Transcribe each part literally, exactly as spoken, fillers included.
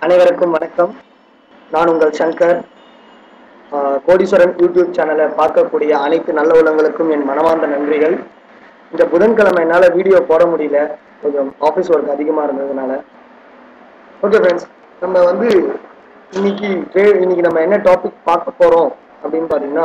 அனைவருக்கும் வணக்கம். நான் உங்கள் சங்கர். கோடீஸ்வரன் யூடியூப் சேனலை பார்க்கக்கூடிய அனைத்து நல்ல உள்ளங்களுக்கும் என் மனமார்ந்த நன்றிகள். இந்த புதன்கிழமை என்னால் வீடியோ போட முடியல, கொஞ்சம் ஆஃபீஸ் ஒர்க் அதிகமாக இருந்ததுனால. ஓகே ஃப்ரெண்ட்ஸ், நம்ம வந்து இன்னைக்கு இன்னைக்கு நம்ம என்ன டாபிக் பார்க்க போகிறோம் அப்படின்னு பார்த்தீங்கன்னா,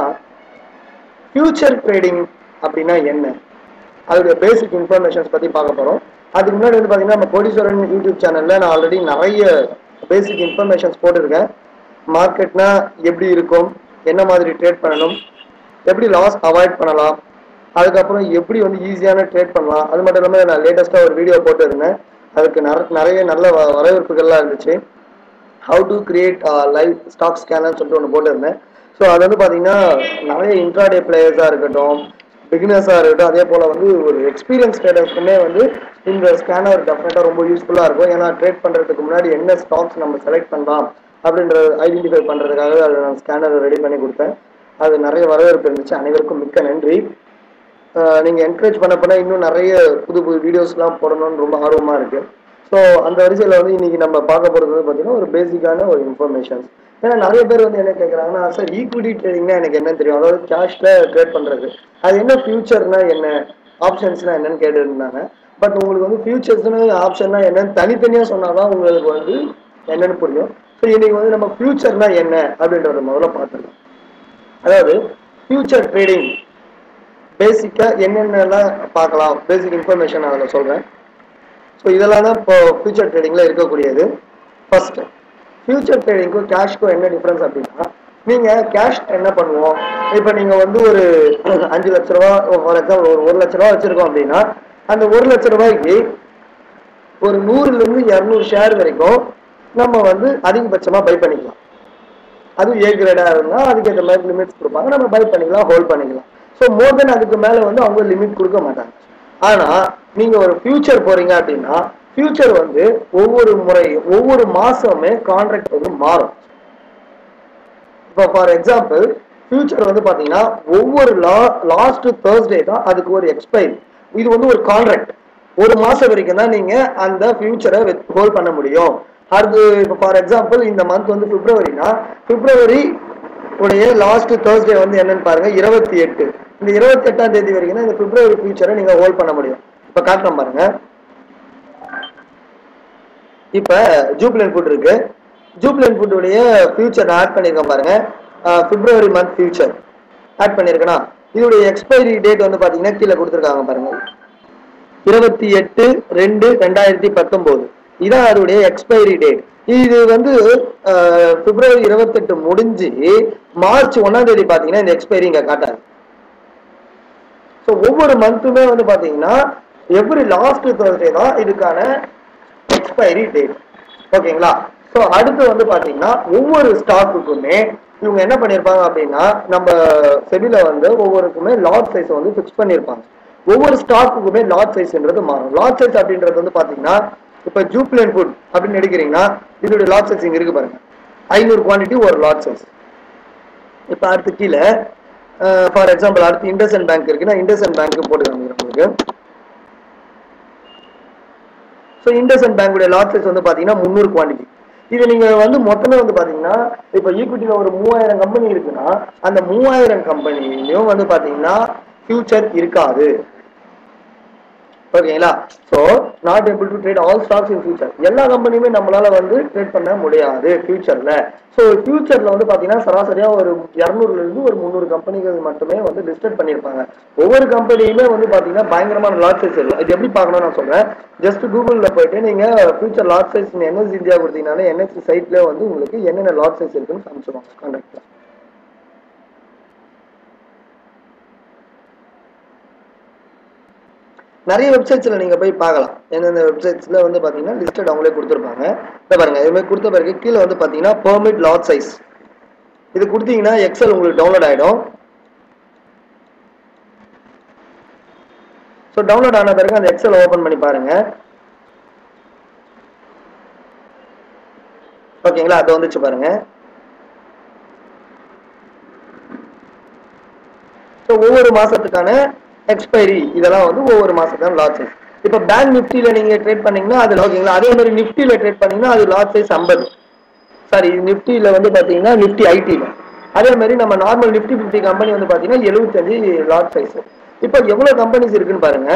ஃபியூச்சர் ட்ரேடிங் அப்படின்னா என்ன, அதோடைய பேசிக் இன்ஃபர்மேஷன்ஸ் பற்றி பார்க்க போகிறோம். அதுக்கு முன்னாடி வந்து பார்த்தீங்கன்னா, நம்ம கோடீஸ்வரன் யூடியூப் சேனலில் நான் ஆல்ரெடி நிறைய பேசிக் இன்ஃபர்மேஷன்ஸ் போட்டிருக்கேன். மார்க்கெட்னா எப்படி இருக்கும், என்ன மாதிரி ட்ரேட் பண்ணணும், எப்படி லாஸ் அவாய்ட் பண்ணலாம், அதுக்கப்புறம் எப்படி வந்து ஈஸியான ட்ரேட் பண்ணலாம். அது மட்டும் இல்லாமல் நான் லேட்டஸ்ட்டாக ஒரு வீடியோ போட்டுருந்தேன், அதுக்கு நிறைய நல்ல வரவேற்புகள்லாம் இருந்துச்சு. How to create live stock ஸ்கேனர்னு சொல்லிட்டு ஒன்று போட்டிருந்தேன். ஸோ அது வந்து பார்த்தீங்கன்னா நிறைய இன்ட்ராடே பிளேயர்ஸாக இருக்கட்டும், பிகினர்ஸாக இருக்கட்டும், அதே போல் வந்து ஒரு எக்ஸ்பீரியன்ஸ் ட்ரேடர்ஸ்க்குமே வந்து இந்த ஸ்கேனர் டெஃபினட்டாக ரொம்ப யூஸ்ஃபுல்லாக இருக்கும். ஏன்னா ட்ரேட் பண்ணுறதுக்கு முன்னாடி என்ன ஸ்டாக்ஸ் நம்ம செலக்ட் பண்ணலாம் அப்படின்ற ஐடென்டிஃபை பண்ணுறதுக்காக அதை நான் ஸ்கேனர் ரெடி பண்ணி கொடுத்தேன். அது நிறைய வரவேற்பு இருந்துச்சு. அனைவருக்கும் மிக்க நன்றி. நீங்கள் என்கரேஜ் பண்ண பண்ண இன்னும் நிறைய புது புது வீடியோஸ்லாம் போடணும்னு ரொம்ப ஆர்வமாக இருக்குது. ஸோ அந்த வரிசையில் வந்து இன்றைக்கி நம்ம பார்க்க போகிறது வந்து பார்த்திங்கன்னா ஒரு பேசிக்கான ஒரு இன்ஃபர்மேஷன்ஸ். ஏன்னா நிறைய பேர் வந்து என்ன கேட்குறாங்கன்னா, சார் ஈக்விட்டி ட்ரேடிங்னா எனக்கு என்னன்னு தெரியும், அதாவது கேஷில் ட்ரேட் பண்ணுறது, அது என்ன ஃபியூச்சர்னா என்ன, ஆப்ஷன்ஸ்னா என்னன்னு கேட்டுருந்தாங்க. பட் உங்களுக்கு வந்து ஃபியூச்சர்ஸ்னு ஆப்ஷன்னா என்னன்னு தனித்தனியாக சொன்னால் தான் உங்களுக்கு வந்து என்னன்னு புரியும். ஸோ இன்றைக்கி வந்து நம்ம ஃபியூச்சர்னா என்ன அப்படின்றத முதல்ல பார்த்துக்கலாம். அதாவது ஃபியூச்சர் ட்ரேடிங் பேசிக்காக என்னென்னலாம் பார்க்கலாம், பேசிக் இன்ஃபர்மேஷன் அதில் சொல்கிறேன். ஸோ இதெல்லாம் தான் இப்போ ஃபியூச்சர் ட்ரேடிங்கில் இருக்கக்கூடியது. ஃபர்ஸ்ட், ஃபியூச்சர் ட்ரேடிங்க்கும் கேஷ்க்கும் என்ன டிஃப்ரென்ஸ் அப்படின்னா, நீங்கள் கேஷ் என்ன பண்ணுவோம், இப்போ நீங்கள் வந்து ஒரு அஞ்சு லட்ச ரூபா ஃபார் எக்ஸாம்பிள் ஒரு ஒரு லட்ச ரூபா வச்சுருக்கோம் அப்படின்னா, அந்த ஒரு லட்ச ரூபாய்க்கு ஒரு நூறுலேருந்து இரநூறு ஷேர் வரைக்கும் நம்ம வந்து அதிகபட்சமாக பை பண்ணிக்கலாம். அதுவும் ஏ கிரேடாக இருந்தால் அதுக்கேற்ற மாதிரி லிமிட்ஸ் கொடுப்பாங்க, நம்ம பை பண்ணிக்கலாம், ஹோல்ட் பண்ணிக்கலாம். ஸோ மோர் தென் அதுக்கு மேலே வந்து அவங்க லிமிட் கொடுக்க மாட்டாங்க. ஆனால் நீங்கள் ஒரு ஃபியூச்சர் போகிறீங்க அப்படின்னா, ஃபியூச்சர் வந்து ஒவ்வொரு முறை ஒவ்வொரு மாதமே கான்ட்ராக்ட் வந்து மாறும். இப்போ ஃபார் எக்ஸாம்பிள் ஃபியூச்சர் வந்து பார்த்தீங்கன்னா ஒவ்வொரு லா லாஸ்ட் தேர்ஸ்டே தான் அதுக்கு ஒரு எக்ஸ்பைரி. இது வந்து ஒரு கான்ட்ராக்ட், ஒரு மாதம் வரைக்கும் தான் நீங்கள் அந்த ஃபியூச்சரை ஹோல்ட் பண்ண முடியும். அது இப்போ ஃபார் எக்ஸாம்பிள் இந்த மந்த் வந்து பிப்ரவரினா, பிப்ரவரி உடைய லாஸ்ட் தேர்ஸ்டே வந்து என்னன்னு பாருங்க, இருபத்தி எட்டு. இந்த இருபத்தி எட்டாம் தேதி வரைக்கும் தான் இந்த பிப்ரவரி ஃபியூச்சரை நீங்க ஹோல்ட் பண்ண முடியும். இப்ப காட்டுறோம் பாருங்க. இப்ப ஜூப்ளன் ஃபுட் இருக்கு, ஜூப்ளன் ஃபுட் உடைய ஃபியூச்சர் ஆட் பண்ணிருக்கேன் பாருங்க. பிப்ரவரி மந்த் ஃபியூச்சர் ஆட் பண்ணிருக்கேன்னா, இதோடைய எக்ஸ்பைரி டேட் வந்து பாத்தீங்கன்னா கீழே கொடுத்துருக்காங்க பாருங்க, இருபத்தி எட்டு ரெண்டு ரெண்டாயிரத்தி பத்தொன்பது. இதான் அதோடைய எக்ஸ்பைரி டேட். இது வந்து பிப்ரவரி இருபத்தி எட்டு முடிஞ்சு மார்ச் ஒன்னாம் தேதி பாத்தீங்கன்னா இந்த எக்ஸ்பைரி இங்க காட்டாது. ஸோ ஒவ்வொரு மந்த்துமே வந்து பாத்தீங்கன்னா எவ்ரி லாஸ்ட் தேர்ஸ்டே தான் இதுக்கான எக்ஸ்பைரி டேட். ஓகேங்களா? ஸோ அடுத்து வந்து பாத்தீங்கன்னா ஒவ்வொரு ஸ்டாக்குக்குமே இவங்க என்ன பண்ணிருப்பாங்க அப்படின்னா, நம்ம செபில வந்து ஒவ்வொருக்குமே லாட் சைஸ் வந்து பிக்ஸ் பண்ணிருப்பாங்க. ஒவ்வொரு ஸ்டாக்குக்குமே லாட் சைஸ்ன்றது மாறும். லாட் சைஸ் அப்படின்றது வந்து பாத்தீங்கன்னா, இப்போ ஜூப்ளன் ஃபுட் அப்படின்னு எடுக்கிறீங்கன்னா இதோடைய லாட் சைஸ் இங்க இருக்கு பாருங்க, ஐநூறு குவான்டிட்டி ஒரு லாட் சைஸ். இப்போ அடுத்து கீழே ஃபார் எக்ஸாம்பிள் அடுத்து இண்டஸ்இண்ட் பேங்க் இருக்குன்னா இண்டஸ்இண்ட் பேங்க் போட்டு காமிக்கிறேன் உங்களுக்கு. ஸோ இண்டஸ்இண்ட் பேங்குடைய லாட் சைஸ் வந்து பாத்தீங்கன்னா முந்நூறு குவான்டிட்டி. இது நீங்க வந்து மொத்தமே வந்து பாத்தீங்கன்னா இப்போ ஈக்விட்டியில ஒரு மூவாயிரம் கம்பெனி இருக்குன்னா அந்த மூவாயிரம் கம்பெனிலையும் வந்து பாத்தீங்கன்னா ஃபியூச்சர் இருக்காது. ஓகேங்களா? So not able to trade all stocks in future. எல்லா கம்பெனியுமே நம்மளால வந்து ட்ரேட் பண்ண முடியாது ஃபியூச்சர்ல. ஸோ ஃபியூச்சர்ல வந்து பாத்தீங்கன்னா சராசரியா ஒரு இரநூறுல இருந்து ஒரு முந்நூறு கம்பெனிகள் மட்டுமே வந்து லிஸ்டட் பண்ணியிருப்பாங்க. ஒவ்வொரு கம்பெனியுமே வந்து பாத்தீங்கன்னா பயங்கரமான லாட் சைஸ் இருக்கும். இது எப்படி பார்க்கணும்னு நான் சொல்றேன். ஜஸ்ட் கூகுள்ல போயிட்டு நீங்க future lot size NSC India கொடுத்தீங்கன்னாலே என்எஸ்சி சைட்ல வந்து உங்களுக்கு என்னென்ன லாட் சைஸ் இருக்குன்னு காமிச்சிருவாங்க கான்ட்ராக்ட்ல. நிறைய வெப்சைட்ஸ்ல நீங்க போய் பார்க்கலாம். எந்தெந்த வெப்சைட்ஸ்ல வந்து பாத்தீங்கன்னா லிஸ்டட் அவங்களே கொடுத்துருப்பாங்க. இதை பாருங்க, இதுமாதிரி கொடுத்த பிறகு கீழே வந்து பாத்தீங்கன்னா பெர்மிட் லாட் சைஸ் இது கொடுத்தீங்கன்னா எக்ஸல் உங்களுக்கு டவுன்லோட் ஆயிடும். ஸோ டவுன்லோட் ஆன பிறகு அந்த எக்ஸல் ஓபன் பண்ணி பாருங்க. ஓகேங்களா? அது வந்துச்சு பாருங்க. ஸோ ஒவ்வொரு மாசத்துக்கான எக்ஸ்பைரி இதெல்லாம் வந்து ஒவ்வொரு மாசத்துக்கான லாட் சைஸ். இப்போ பேங்க் நிஃப்டியில நீங்க ட்ரேட் பண்ணீங்கன்னா அது ஓகேங்களா. அதே மாதிரி நிஃப்டியில ட்ரேட் பண்ணீங்கன்னா அது லாட் சைஸ் ஐம்பது. சாரி நிஃப்டியில் வந்து பார்த்தீங்கன்னா நிஃப்டி ஐடியில், அதே மாதிரி நம்ம நார்மல் நிஃப்டி ஃபிஃப்டி கம்பெனி வந்து பார்த்தீங்கன்னா எழுபத்தஞ்சு லாட் சைஸ். இப்போ எவ்வளோ கம்பெனிஸ் இருக்குன்னு பாருங்க.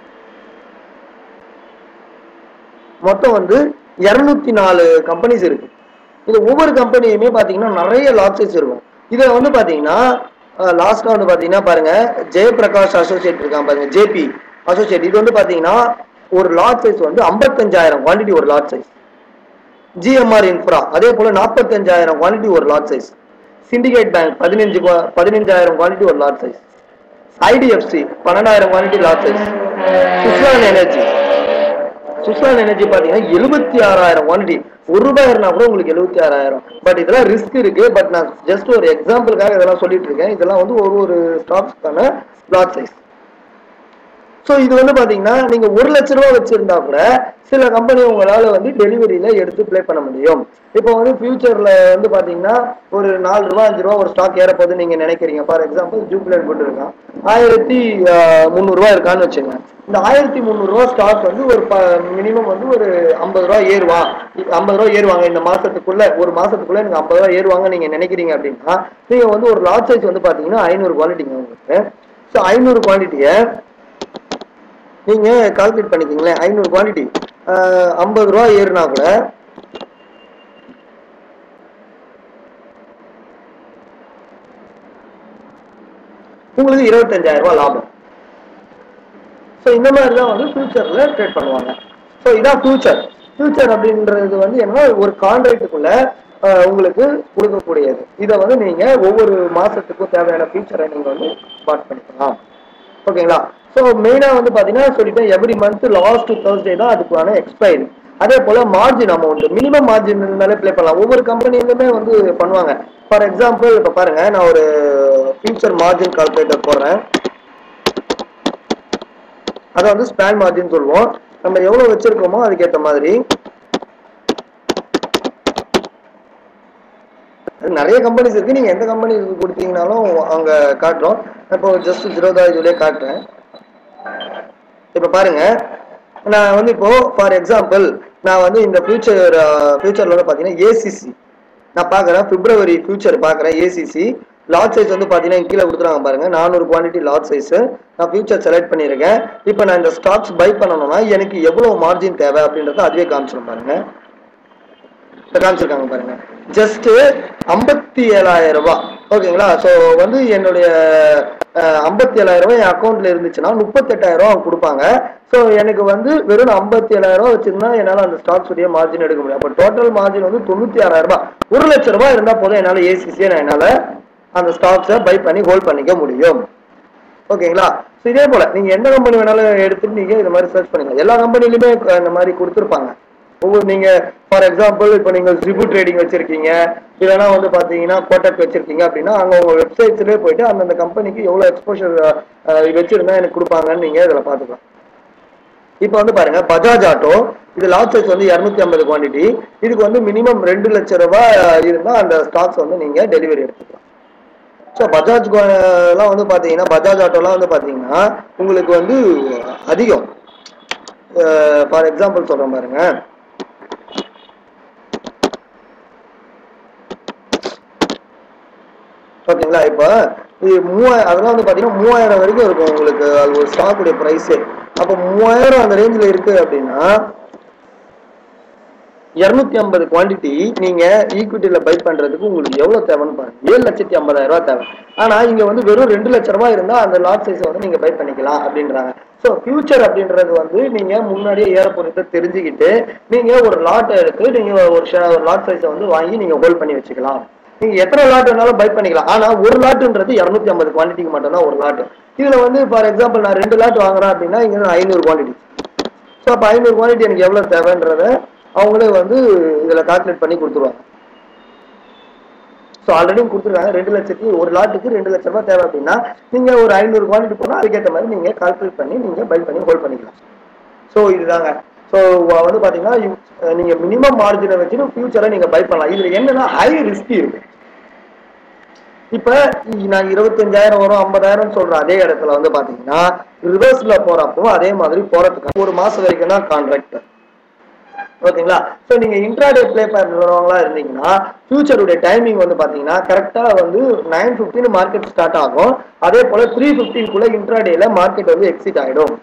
மொத்தம் வந்து இருநூத்தி நாலு கம்பெனிஸ் இருக்கு. இது ஒவ்வொரு கம்பெனியுமே பார்த்தீங்கன்னா நிறைய லாட் சைஸ் இருக்கும். இதில் வந்து பார்த்தீங்கன்னா லாஸ்ட்டாக வந்து பார்த்தீங்கன்னா பாருங்க, ஜெயபிரகாஷ் அசோசியேட் இருக்கான் பாருங்க, ஜேபி அசோசியேட். இது வந்து பார்த்தீங்கன்னா ஒரு லாட் சைஸ் வந்து ஐம்பத்தஞ்சாயிரம் குவான்டிட்டி ஒரு லாட் சைஸ். ஜிஎம்ஆர் இன்ஃப்ரா அதே போல நாற்பத்தஞ்சாயிரம் குவான்டிட்டி ஒரு லாட் சைஸ். சிண்டிகேட் பேங்க் பதினஞ்சு பதினஞ்சாயிரம் குவான்டிட்டி ஒரு லாட் சைஸ். ஐடிஎஃப்சி பன்னெண்டாயிரம் quantity lot size. Suzlon energy Suzlon energy பார்த்தீங்கன்னா எழுபத்தி ஆறாயிரம் குவான்டிட்டி. ஒரு ரூபாய் இருந்தா கூட உங்களுக்கு எழுபத்தி ஆறாயிரம். பட் இதெல்லாம் ரிஸ்க் இருக்கு. பட் நான் ஜஸ்ட் ஒரு எக்ஸாம்பிளுக்காக இதெல்லாம் சொல்லிட்டு இருக்கேன். இதெல்லாம் வந்து ஒரு ஒரு ஸ்டாக்ஸ்க்கான லாட் சைஸ். ஸோ இது வந்து பார்த்தீங்கன்னா நீங்க ஒரு லட்ச ரூபா வச்சிருந்தா கூட சில கம்பெனி உங்களால வந்து டெலிவரியில எடுத்து பிளே பண்ண முடியும். இப்போ வந்து ஃபியூச்சர்ல வந்து பார்த்தீங்கன்னா ஒரு நாலு ரூபா அஞ்சு ரூபா ஒரு ஸ்டாக் ஏறப்போது நீங்க நினைக்கிறீங்க. ஃபார் எக்ஸாம்பிள் ஜூப்ளர் போட்டு இருக்கான், ஆயிரத்தி முந்நூறுரூவா இருக்கான்னு வச்சுங்க. இந்த ஆயிரத்தி முந்நூறுரூவா ஸ்டாக் வந்து ஒரு மினிமம் வந்து ஒரு ஐம்பது ரூபா ஏறுவா ஐம்பது ரூபா ஏறுவாங்க இந்த மாசத்துக்குள்ள, ஒரு மாசத்துக்குள்ள எனக்கு ஐம்பது ரூபா ஏறுவாங்க நீங்க நினைக்கிறீங்க அப்படின்னா நீங்க வந்து ஒரு லாட் சைஸ் வந்து பாத்தீங்கன்னா ஐநூறு குவாலிட்டிங்க உங்களுக்கு. ஸோ ஐநூறு குவாலிட்டியை நீங்க கால்குலேட் பண்ணிக்கிங்களேன். ஐநூறு குவாலிட்டி ஐம்பது ரூபா ஏறுனா கூட உங்களுக்கு இருபத்தஞ்சாயிரம் ரூபாய் லாபம். ஸோ இந்த மாதிரி தான் வந்து ஃபியூச்சர்ல ட்ரேட் பண்ணுவாங்க. ஸோ இதான் ஃபியூச்சர். ஃபியூச்சர் அப்படின்றது வந்து என்னன்னா ஒரு கான்ட்ராக்டுக்குள்ள உங்களுக்கு கொடுக்கக்கூடியது. இதை வந்து நீங்க ஒவ்வொரு மாசத்துக்கும் தேவையான ஃபியூச்சரை நீங்க வந்து ஸ்பாட் பண்ணிக்கலாம். ஓகேங்களா? ஸோ மெயினாக வந்து பார்த்தீங்கன்னா சொல்லிட்டேன், எவ்ரி மந்த் லாஸ்ட் தேர்ஸ்டே தான் அதுக்கான எக்ஸ்பைரி. அதே போல் மார்ஜின் அமௌண்ட் மினிமம் மார்ஜின் இருந்தாலே ப்ளே பண்ணலாம். ஒவ்வொரு கம்பெனிலுமே வந்து பண்ணுவாங்க. ஃபார் எக்ஸாம்பிள் இப்போ பாருங்க, நான் ஒரு ஃபியூச்சர் மார்ஜின் கால்குலேட்டர் போடுறேன். அதை வந்து ஸ்பேன் மார்ஜின் சொல்லுவோம். நம்ம எவ்வளோ வச்சிருக்கோமோ அதுக்கேற்ற மாதிரி நிறைய கம்பெனிஸ் இருக்கு. நீங்க எந்த கம்பெனி கொடுத்தீங்கன்னாலும் அவங்க காட்டுறோம். இப்போ ஜஸ்ட் ஜீரோதா இதுலயே காட்டுறேன். இப்ப பாருங்க, நான் வந்து இப்போ ஃபார் எக்ஸாம்பிள் நான் வந்து இந்த ஃபியூச்சர் ஃபியூச்சர்ல வந்து பாத்தீங்கன்னா ஏசிசி நான் பாக்குறேன். பிப்ரவரி ஃபியூச்சர் பாக்குறேன். ஏசிசி லாட் சைஸ் வந்து பாத்தீங்கன்னா கீழே கொடுத்துருவாங்க பாருங்க, நானூறு குவான்டிட்டி லாட் சைஸ். நான் ஃபியூச்சர் செலக்ட் பண்ணியிருக்கேன். இப்போ நான் இந்த ஸ்டாக்ஸ் பை பண்ணணும்னா எனக்கு எவ்வளவு மார்ஜின் தேவை அப்படின்றத அதுவே காமிச்சிடும் பாருங்க. காமிச்சிருக்காங்க பாருங்க, ஜஸ்ட் ஐம்பத்தி ஏழாயிரம் ரூபாய். ஓகேங்களா? ஸோ வந்து என்னுடைய ஐம்பத்தி ஏழாயிரம் ரூபாய் என் அக்கௌண்ட்ல இருந்துச்சுன்னா முப்பத்தி எட்டாயிரம் ரூபாய் அவங்க கொடுப்பாங்க. ஸோ எனக்கு வந்து வெறும் ஐம்பத்தி ஏழாயிரம் ரூபாய் வச்சிருந்தா என்னால் அந்த ஸ்டாக்ஸ் உடைய மார்ஜின் எடுக்க முடியும். அப்போ டோட்டல் மார்ஜின் வந்து தொண்ணூத்தி ஆறாயிரம் ரூபாய். ஒரு லட்சம் ரூபாய் இருந்தால் போதும் என்னால் ஏசிசியை நான் என்னால் அந்த ஸ்டாக்ஸை பை பண்ணி ஹோல்ட் பண்ணிக்க முடியும். ஓகேங்களா? ஸோ இதே போல நீங்க எந்த கம்பெனி வேணாலும் எடுத்துட்டு நீங்க இந்த மாதிரி சர்ச் பண்ணுங்க. எல்லா கம்பெனிலுமே இந்த மாதிரி கொடுத்துருப்பாங்க. ஒவ்வொரு நீங்க ஃபார் எக்ஸாம்பிள் இப்போ நீங்க ஜிபு ட்ரேடிங் வச்சிருக்கீங்க, இல்லைன்னா வந்து பாத்தீங்கன்னா கோட்டக் வச்சிருக்கீங்க அப்படின்னா அங்க உங்க வெப்சைட்ஸ்லேயே போயிட்டு அந்தந்த கம்பெனிக்கு எவ்வளவு எக்ஸ்போஷர் வச்சிருந்தா எனக்கு கொடுப்பாங்கன்னு நீங்க இதில் பார்த்துக்கலாம். இப்போ வந்து பாருங்க, பஜாஜ் ஆட்டோ இது லாட் சைஸ் வந்து இருநூத்தி ஐம்பது குவான்டிட்டி. இதுக்கு வந்து மினிமம் ரெண்டு லட்சம் ரூபாய் இருந்தால் அந்த ஸ்டாக்ஸ் வந்து நீங்க டெலிவரி எடுத்துக்கலாம். ஸோ பஜாஜ் எல்லாம் வந்து பாத்தீங்கன்னா பஜாஜ் ஆட்டோலாம் வந்து பாத்தீங்கன்னா உங்களுக்கு வந்து அதிகம். ஃபார் எக்ஸாம்பிள் சொல்றேன் பாருங்க, ஓகேங்களா? இப்போ இது மூவாயிரம் அதெல்லாம் வந்து பாத்தீங்கன்னா மூவாயிரம் வரைக்கும் இருக்கும் உங்களுக்கு அது ஒரு ஸ்டாக்குடைய பிரைஸே. அப்போ மூவாயிரம் அந்த ரேஞ்சில் இருக்கு அப்படின்னா இருநூத்தி ஐம்பது குவான்டிட்டி நீங்க ஈக்விட்டியில பை பண்றதுக்கு உங்களுக்கு எவ்வளவு தேவைன்னு பாருங்க. ஏழு லட்சத்தி ஐம்பதாயிரம் ரூபாய் தேவை. ஆனா இங்க வந்து வெறும் ரெண்டு லட்சம் ரூபாய் இருந்தா அந்த லாட் சைஸ் வந்து நீங்க பை பண்ணிக்கலாம் அப்படின்றாங்க. ஸோ ஃபியூச்சர் அப்படின்றது வந்து நீங்க முன்னாடியே ஏற போறதை தெரிஞ்சுக்கிட்டு நீங்க ஒரு லாட் எடுத்து நீங்க ஒரு லாட் சைஸை வந்து வாங்கி நீங்க ஹோல்ட் பண்ணி வச்சுக்கலாம். நீங்க எத்தனை லாட் வேணாலும் பை பண்ணிக்கலாம். ஆனா ஒரு லாட்டுன்றது இருநூத்தி ஐம்பது குவான்டிட்டிக்கு மட்டும்தான் ஒரு லாட். இதுல வந்து ஃபார் எக்ஸாம்பிள் நான் ரெண்டு லாட் வாங்குறேன் அப்படின்னா இங்க ஐநூறு குவான்டிட்டி. ஸோ அப்போ ஐநூறு குவான்டிட்டி எனக்கு எவ்வளவு தேவைன்றத அவங்களே வந்து இதுல கால்குலேட் பண்ணி கொடுத்துருவாங்க. ஸோ ஆல்ரெடி கொடுத்துருக்காங்க ரெண்டு லட்சத்தி ஒரு லாட்டுக்கு ரெண்டு லட்சம் ரூபாய் தேவை அப்படின்னா நீங்க ஒரு ஐநூறு குவான்டிட்டி போனா அதுக்கேற்ற மாதிரி நீங்க கால்குலேட் பண்ணி நீங்க பை பண்ணி ஹோல்ட் பண்ணிக்கலாம். ஸோ இதுதாங்க. ஸோ வந்து பாத்தீங்கன்னா நீங்க மினிமம் மார்ஜினை வச்சு ஃபியூச்சரை நீங்க பை பண்ணலாம். இதுல என்னன்னா ஹை ரிஸ்க் இருக்கு. இப்ப நான் இருபத்தஞ்சாயிரம் வரும் ஐம்பதாயிரம் சொல்ற அதே இடத்துல வந்து பாத்தீங்கன்னா ரிவர்ஸ்ல போறப்போ அதே மாதிரி போறதுக்கு ஒரு மாசம் வரைக்கும் தான் கான்ட்ராக்ட். ஓகேங்களா? ஸோ நீங்க இன்ட்ராடே ப்ளே பண்ணுறவங்களா இருந்தீங்கன்னா ஃபியூச்சருடைய டைமிங் வந்து பார்த்தீங்கன்னா கரெக்டாக வந்து நைன் ஃபிஃப்டின் மார்க்கெட் ஸ்டார்ட் ஆகும். அதே போல் த்ரீ ஃபிஃப்டின்குள்ளே இன்ட்ராடேல மார்க்கெட் வந்து எக்ஸிட் ஆகிடும்.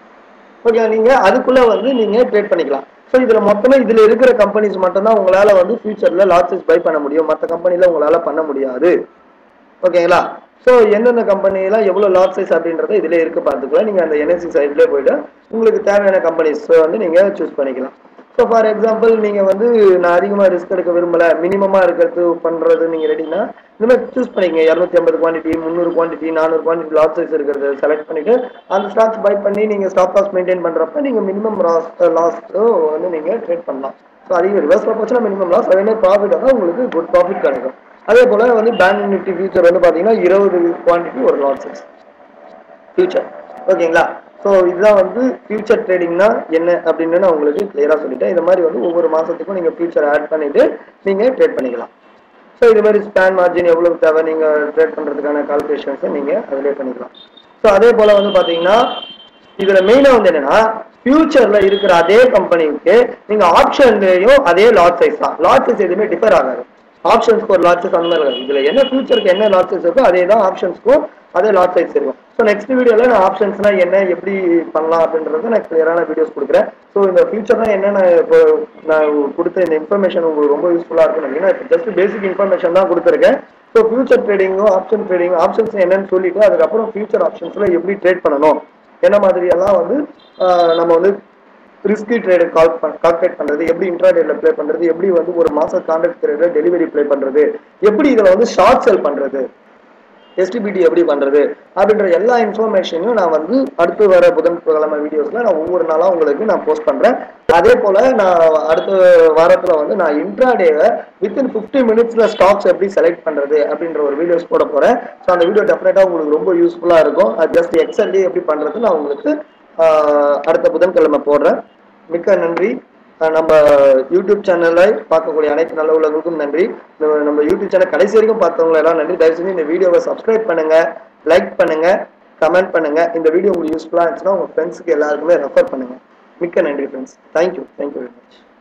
ஓகே, நீங்கள் அதுக்குள்ளே வந்து நீங்கள் ட்ரேட் பண்ணிக்கலாம். ஸோ இதில் மொத்தமாக இதில் இருக்கிற கம்பெனிஸ் மட்டும்தான் உங்களால் வந்து ஃபியூச்சரில் லாட்ஸஸ் பை பண்ண முடியும். மற்ற கம்பெனியில் உங்களால் பண்ண முடியாது. ஓகேங்களா? ஸோ எந்தெந்த கம்பெனிலாம் எவ்வளோ லாட் சைஸ் அப்படின்றத இதிலே இருக்க பார்த்துக்கலாம். நீங்கள் அந்த என்எஸ்சி சைட்லேயே போய்ட்டு உங்களுக்கு தேவையான கம்பெனிஸ் வந்து நீங்கள் சூஸ் பண்ணிக்கலாம். ஸோ ஃபார் எக்ஸாம்பிள் நீங்கள் வந்து நான் அதிகமாக ரிஸ்க் எடுக்க விரும்பலை, மினிமமாக இருக்கிறது பண்ணுறது நீங்கள் ரெடினா இந்த மாதிரி சூஸ் பண்ணிக்கங்க. இரநூத்தி ஐம்பது குவான்டிட்டி, முந்நூறு குவான்டிட்டி, நானூறு குவான்டிட்டி லாட் சைஸ் இருக்கிறது செலக்ட் பண்ணிவிட்டு அந்த ஸ்டாக்ஸ் பை பண்ணி நீங்கள் ஸ்டாப் லாஸ் மெயின்டைன் பண்ணுறப்ப நீங்கள் மினிமம் லாஸ் லாஸ்ட்டோ வந்து நீங்கள் ட்ரேட் பண்ணலாம். ஸோ அதிக ரிவர்ஸில் போச்சுன்னா மினிமம் லாஸ், அதே மாதிரி ப்ராஃபிட் வந்து உங்களுக்கு குட் ப்ராஃபிட் கிடைக்கும். அதே போல் வந்து பேங்க் நிஃப்டி ஃபியூச்சர் வந்து பார்த்தீங்கன்னா இருபது குவான்டிட்டி ஒரு லாட் சைஸ் ஃபியூச்சர். ஓகேங்களா? ஸோ இதுதான் வந்து ஃபியூச்சர் ட்ரேடிங்னா என்ன அப்படின்னு நான் உங்களுக்கு கிளியராக சொல்லிட்டேன். இந்த மாதிரி வந்து ஒவ்வொரு மாதத்துக்கும் நீங்கள் ஃபியூச்சர் ஆட் பண்ணிவிட்டு நீங்கள் ட்ரேட் பண்ணிக்கலாம். ஸோ இது மாதிரி ஸ்பேன் மார்ஜின் எவ்வளோ தேவை நீங்கள் ட்ரேட் பண்ணுறதுக்கான கால்குலேஷன்ஸை நீங்கள் அதிலே பண்ணிக்கலாம். ஸோ அதே போல் வந்து பார்த்தீங்கன்னா இதில் மெயினாக வந்து என்னென்னா ஃபியூச்சரில் இருக்கிற அதே கம்பெனிக்கு நீங்கள் ஆப்ஷன்லேயும் அதே லாட் சைஸ் தான். லாட் சைஸ் எதுவுமே டிஃபர் ஆகாது. ஆப்ஷன்ஸ்க்கு ஒரு லாட் சைஸ் அந்த மாதிரி இதில் என்ன ஃபியூச்சருக்கு என்ன லாட் சைஸ் இருக்கோ அதே தான் ஆப்ஷன்ஸ்க்கும் அதே லாட் சைஸ் இருக்கும். ஸோ நெக்ஸ்ட் வீடியோவில் நான் ஆப்ஷன்ஸ்னா என்ன, எப்படி பண்ணலாம் அப்படின்றத நான் கிளியரான வீடியோஸ் கொடுக்குறேன். ஸோ இந்த ஃபியூச்சர்னா என்ன நான் இப்போ நான் கொடுத்த இந்த இன்ஃபர்மேஷன் உங்களுக்கு ரொம்ப யூஸ்ஃபுல்லாக இருக்கும் அப்படின்னா இப்போ ஜஸ்ட் பேசிக் இன்ஃபர்மேஷன் தான் கொடுத்துருக்கேன். ஸோ ஃபியூச்சர் ட்ரேடிங்கும் ஆப்ஷன் ட்ரேடிங் ஆப்ஷன்ஸ் என்னன்னு சொல்லிட்டு அதுக்கப்புறம் ஃபியூச்சர் ஆப்ஷன்ஸில் எப்படி ட்ரேட் பண்ணணும், என்ன மாதிரியெல்லாம் வந்து நம்ம வந்து ரிஸ்கி ட்ரேடை கால் கால்குலேட் பண்ணுறது, எப்படி இன்ட்ராடேல ப்ளே பண்ணுறது, எப்படி வந்து ஒரு மாதம் கான்ட்ராக்ட் ட்ரேடில் டெலிவரி ப்ளே பண்ணுறது, எப்படி இதில் வந்து ஷார்ட் செல் பண்ணுறது, எஸ்டிபிடி எப்படி பண்ணுறது அப்படின்ற எல்லா இன்ஃபர்மேஷனையும் நான் வந்து அடுத்து வர புதன்கிழமை வீடியோஸில் நான் ஒவ்வொரு நாளாக உங்களுக்கு நான் போஸ்ட் பண்ணுறேன். அதே போல் நான் அடுத்த வாரத்தில் வந்து நான் இன்ட்ராடேவை வித்தின் ஃபிஃப்டி மினிட்ஸில் ஸ்டாக்ஸ் எப்படி செலக்ட் பண்ணுறது அப்படின்ற ஒரு வீடியோஸ் போட போகிறேன். ஸோ அந்த வீடியோ டெஃபினட்டாக உங்களுக்கு ரொம்ப யூஸ்ஃபுல்லாக இருக்கும். அது ஜஸ்ட் எக்ஸல்லே எப்படி பண்ணுறது நான் உங்களுக்கு அடுத்த புதன்கிழமை போடுறேன். மிக்க நன்றி. நம்ம யூடியூப் சேனலை பார்க்கக்கூடிய அனைத்து நல்ல உள்ளவங்களுக்கும் நன்றி. நம்ம யூடியூப் சேனல் கடைசி வரைக்கும் பார்த்தவங்க எல்லாம் நன்றி. தயவு செஞ்சு இந்த வீடியோவை சப்ஸ்கிரைப் பண்ணுங்க, லைக் பண்ணுங்க, கமெண்ட் பண்ணுங்க. இந்த வீடியோ உங்களுக்கு யூஸ்ஃபுல்லாக இருந்துச்சுன்னா உங்க ஃப்ரெண்ட்ஸுக்கு எல்லாருக்குமே ரெஃபர் பண்ணுங்க. மிக்க நன்றி friends. Thank you thank you very much.